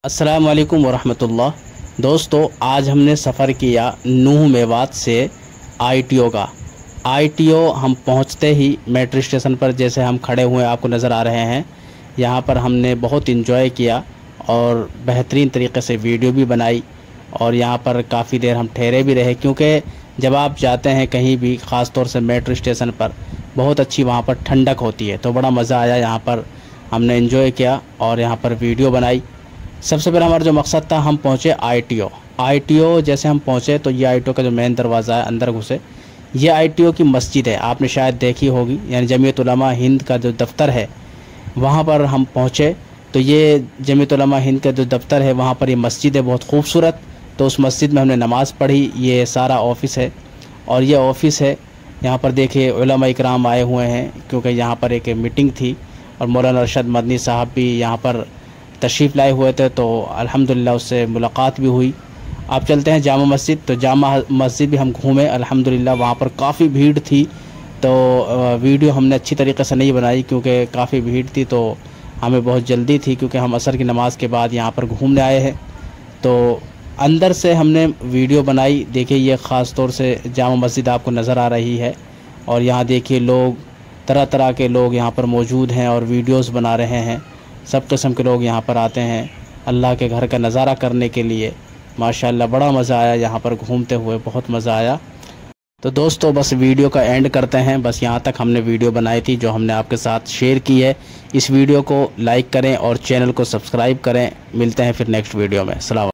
अस्सलाम वालेकुम वरहमतुल्लाह। दोस्तों, आज हमने सफ़र किया नूह मेवात से ITO का। ITO हम पहुंचते ही मेट्रो स्टेशन पर जैसे हम खड़े हुए आपको नज़र आ रहे हैं, यहाँ पर हमने बहुत इंजॉय किया और बेहतरीन तरीके से वीडियो भी बनाई और यहाँ पर काफ़ी देर हम ठहरे भी रहे, क्योंकि जब आप जाते हैं कहीं भी, ख़ास तौर से मेट्रो स्टेशन पर, बहुत अच्छी वहाँ पर ठंडक होती है। तो बड़ा मज़ा आया, यहाँ पर हमने एंजॉय किया और यहाँ पर वीडियो बनाई। सबसे पहले हमारा जो मकसद था, हम पहुँचे ITO। जैसे हम पहुँचे तो ये ITO का जो मेन दरवाज़ा है, अंदर घुसे, ये ITO की मस्जिद है, आपने शायद देखी होगी, यानी जमीयत उलमा हिंद का जो दफ्तर है वहाँ पर हम पहुँचे। तो ये जमीयत उलमा हिंद का जो दफ्तर है, वहाँ पर ये मस्जिद है बहुत खूबसूरत। तो उस मस्जिद में हमने नमाज़ पढ़ी। ये सारा ऑफ़िस है और ये ऑफ़िस है। यहाँ पर देखिए उलमा इकराम आए हुए हैं, क्योंकि यहाँ पर एक मीटिंग थी और मौलाना अरशद मदनी साहब भी यहाँ पर तशरीफ़ लाए हुए थे, तो अल्हम्दुलिल्लाह उससे मुलाकात भी हुई। आप चलते हैं जामा मस्जिद। तो जामा मस्जिद भी हम घूमे अल्हम्दुलिल्लाह, वहाँ पर काफ़ी भीड़ थी। तो वीडियो हमने अच्छी तरीके से नहीं बनाई क्योंकि काफ़ी भीड़ थी, तो हमें बहुत जल्दी थी, क्योंकि हम असर की नमाज़ के बाद यहाँ पर घूमने आए हैं। तो अंदर से हमने वीडियो बनाई। देखिए ये ख़ास तौर से जामा मस्जिद आपको नज़र आ रही है और यहाँ देखिए लोग, तरह तरह के लोग यहाँ पर मौजूद हैं और वीडियोस बना रहे हैं। सब किस्म के लोग यहाँ पर आते हैं अल्लाह के घर का नज़ारा करने के लिए। माशाअल्लाह बड़ा मज़ा आया यहाँ पर घूमते हुए, बहुत मज़ा आया। तो दोस्तों, बस वीडियो का एंड करते हैं। बस यहाँ तक हमने वीडियो बनाई थी जो हमने आपके साथ शेयर की है। इस वीडियो को लाइक करें और चैनल को सब्सक्राइब करें। मिलते हैं फिर नेक्स्ट वीडियो में। सलाम।